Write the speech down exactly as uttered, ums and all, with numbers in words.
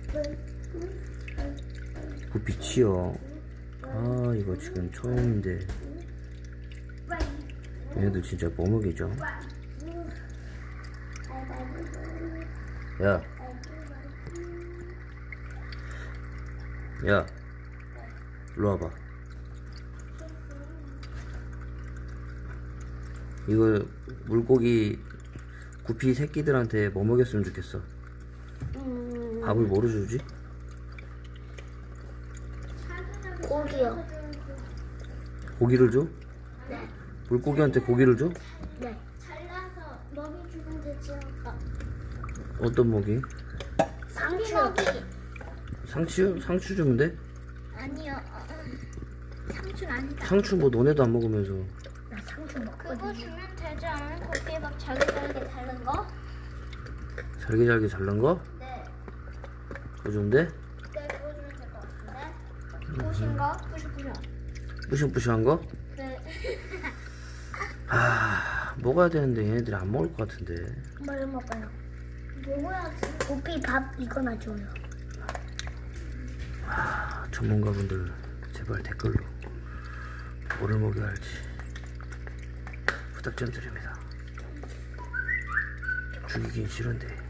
구피치요. 아, 이거 지금 처음인데 얘네들 진짜 뭐 먹이죠? 야, 야, 일로 와봐. 이거 물고기 구피 새끼들한테 뭐 먹였으면 좋겠어? 음... 밥을 뭐로 주지? 고기요. 고기를 줘? 네. 물고기한테 고기를 줘? 네. 잘라서 먹이 주면 되지 아빠. 어떤 먹이? 상추 먹이. 상추? 상추 주면 돼? 아니요. 어, 상추는 아니다. 상추 뭐 너네도 안 먹으면서. 나 상추 먹거든. 그거 주면 되지 않아요? 고기에 막 잘게 자른 거? 잘게 잘게 잘난 거? 네. 그거 주면 돼? 네, 그거 주면 될 것 같은데. 부신 거? 부셔부셔. 뿌셔뿌셔한 거? 네. 아, 먹어야 되는데 얘네들이 안 먹을 것 같은데. 뭘 먹어요? 먹어야지. 고기 밥 이거나 줘요. 아, 전문가분들 제발 댓글로 뭐를 먹여야 할지 부탁 좀 드립니다. 죽이긴 싫은데.